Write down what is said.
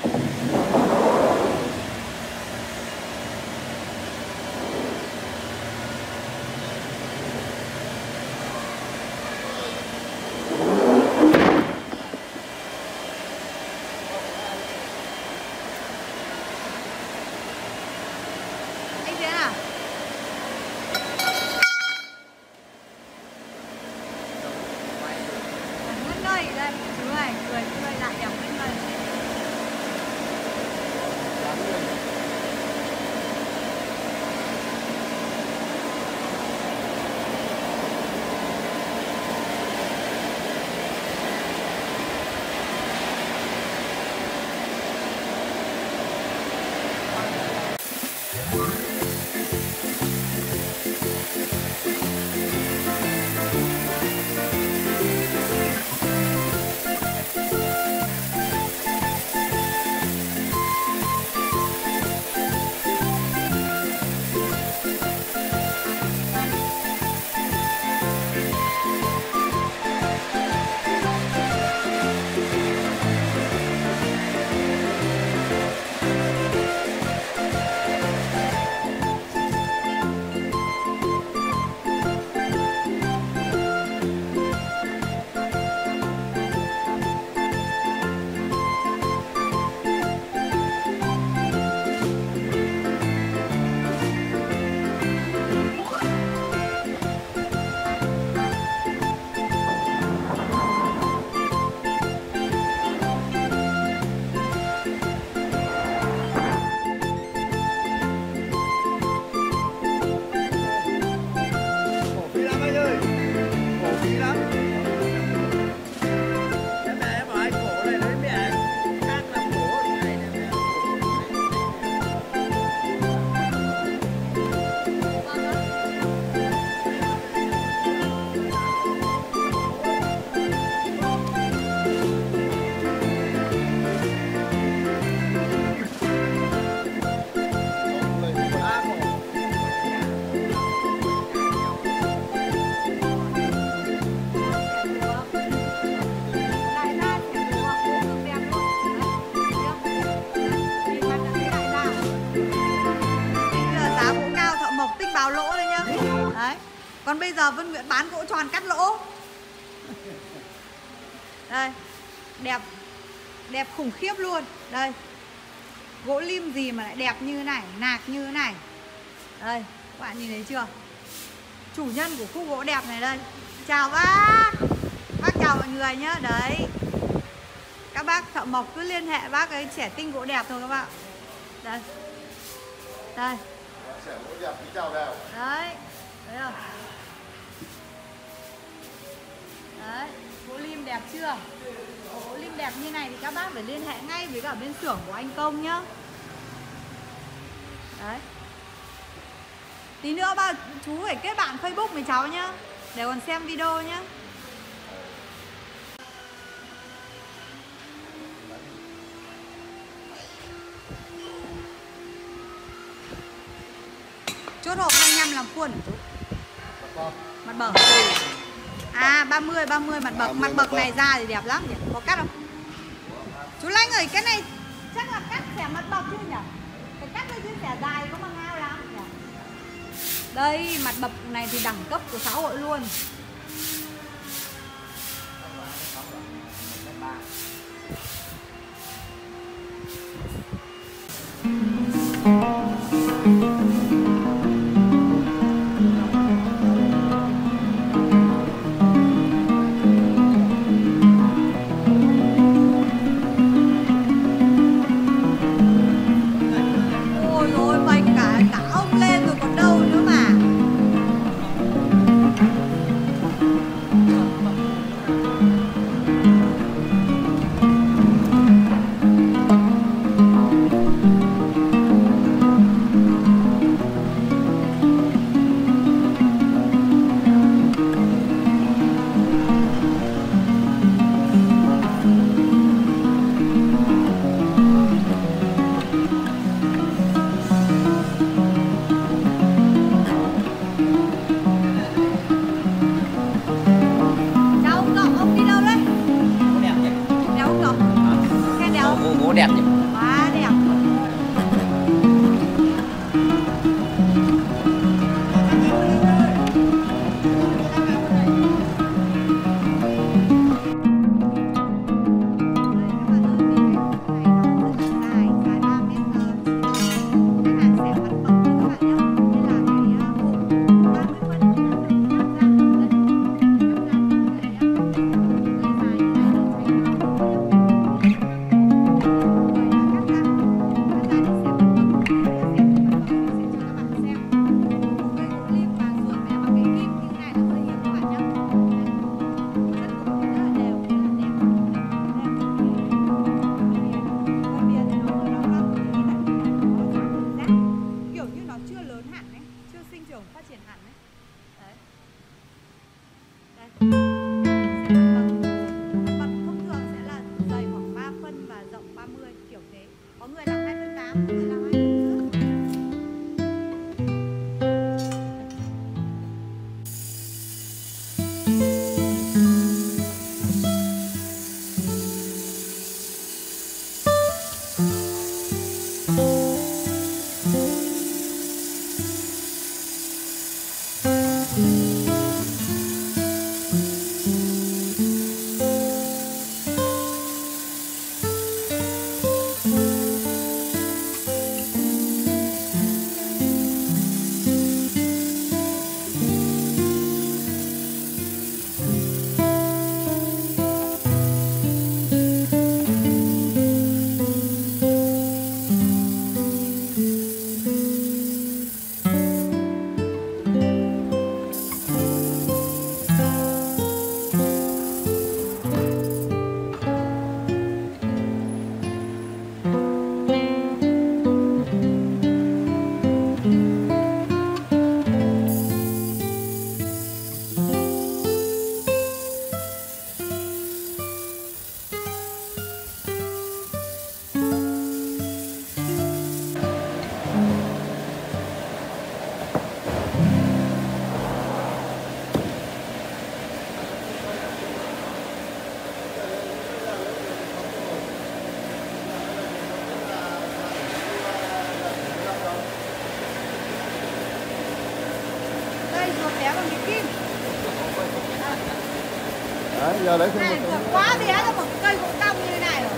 Còn bây giờ Vân Nguyễn bán gỗ tròn cắt lỗ. Đây, đẹp, đẹp khủng khiếp luôn. Đây, gỗ lim gì mà lại đẹp như này, nạc như này. Đây, các bạn nhìn thấy chưa? Chủ nhân của khu gỗ đẹp này đây. Chào bác. Bác chào mọi người nhá. Đấy, các bác thợ mộc cứ liên hệ bác ấy Trẻ Tinh gỗ đẹp thôi các bạn. Đây, đây. Trẻ gỗ đẹp thì chào nào. Đấy, thấy không? Đấy, gỗ lim đẹp chưa? Gỗ lim đẹp như này thì các bác phải liên hệ ngay với cả bên xưởng của anh Công nhá. Đấy. Tí nữa chú phải kết bạn Facebook với cháu nhá, để còn xem video nhá. Chốt hộp 25 làm khuôn hả chú? Mặt bậc. À 30 mặt bậc. Mặt bậc này ra thì đẹp lắm nhỉ. Có cắt không? Chú Lanh ơi, cái này chắc là cắt xẻ mặt bậc chứ nhỉ? Cái cắt lên chứ xẻ dài có mà ngao lắm nhỉ? Đây, mặt bậc này thì đẳng cấp của xã hội luôn. Đẹp nhỉ? không phải là 2 năm nữa. Đây ruột bé bằng cái kim. Đấy, giờ lấy thêm Này một ruột quá bé rồi mà cây cũng cong như thế này rồi.